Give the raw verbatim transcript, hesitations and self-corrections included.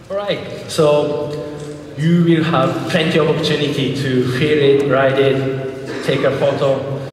Alright, so you will have plenty of opportunity to feel it, ride it, take a photo,